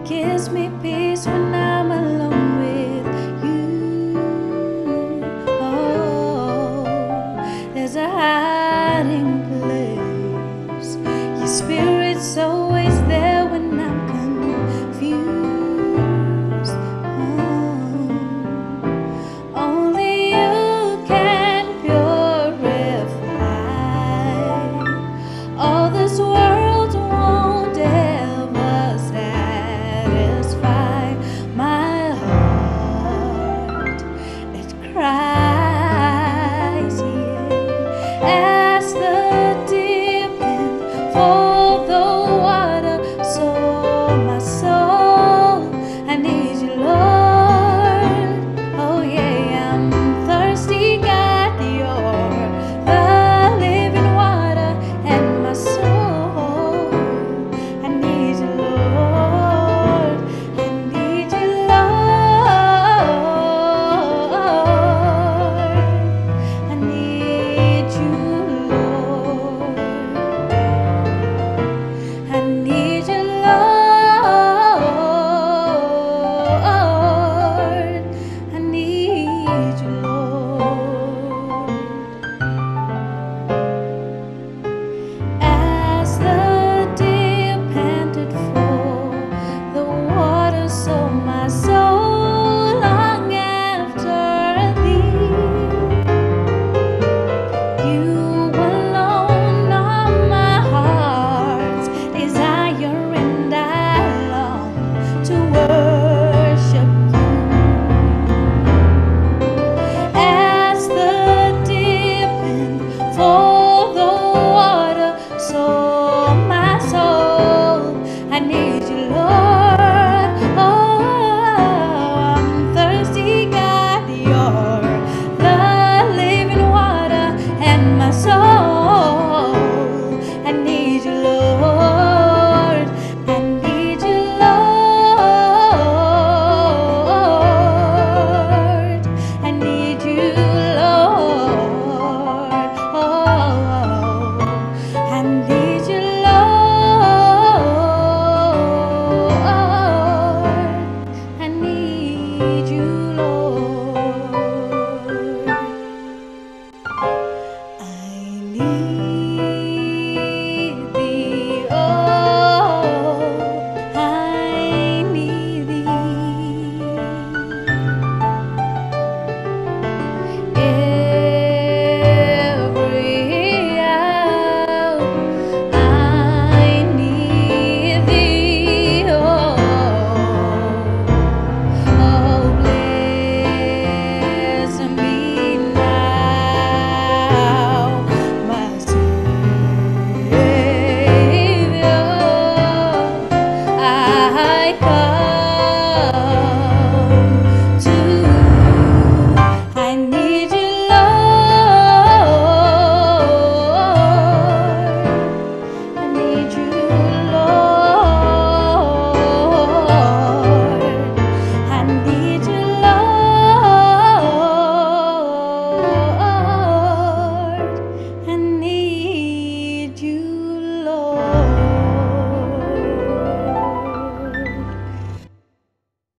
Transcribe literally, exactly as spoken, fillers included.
gives me peace when I'm alone with you. Oh, there's a hiding place. Your spirit's always there when I'm confused. Oh, only you can purify. All this world won't ever satisfy my heart. It cries, yeah, as the deep end for the water. So my soul, I need you, Lord. Oh yeah, I'm thirsty, God, you're the living water, and my soul, I need you, Lord. I need you, Lord. I need you, Lord. I need you, Lord. I need you, Lord. As the deep panted for the water, so my soul long after thee. You alone are my heart's desire, and I long to worship you. As the deep end for the water, so my soul, I need you, Lord. Oh, I'm thirsty, God, you're the living water, and my soul, I need you, Lord. I need you, Lord. I need you, Lord. Oh, I need you, Lord. I need you, Lord. I need thee, oh, I need thee. Every hour I need thee, oh, oh, bless me now, my Savior. I come